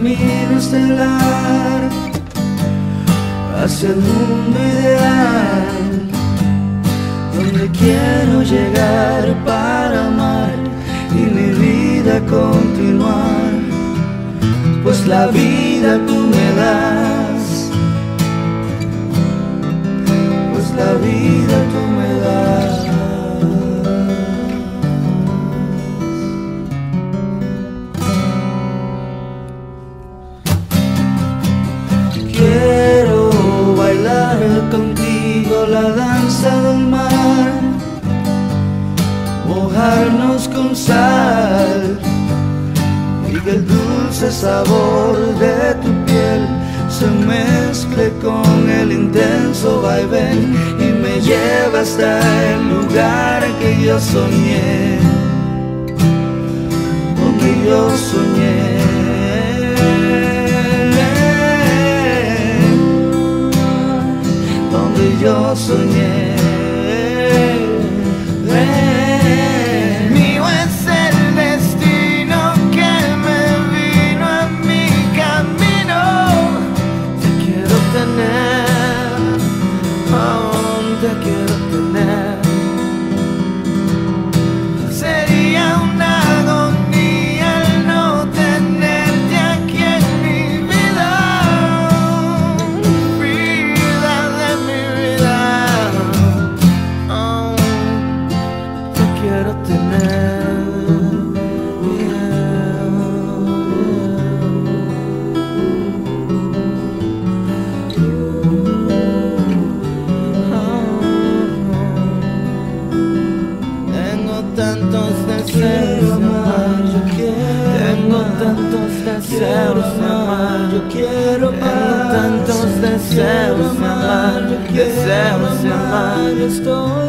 camino estelar hacia el mundo ideal, donde quiero llegar para amar y mi vida continuar, pues la vida tú me das, pues la vida tú me das. Quiero bailar contigo la danza del mar, mojarnos con sal y que el dulce sabor de tu piel se mezcle con el intenso vaivén y me lleve hasta el lugar que yo soñé, donde yo soñé. Yo soñé, mío es el destino que me vino a mi camino. Te quiero tener, aún te quiero tener. Sería una agonía el no tenerte aquí en mi vida, vida de mi vida. Quiero tener, tengo tantos deseos de amar, yo quiero, tengo tantos deseos de amar, yo quiero, tengo tantos deseos de amar, deseos de amar, estoy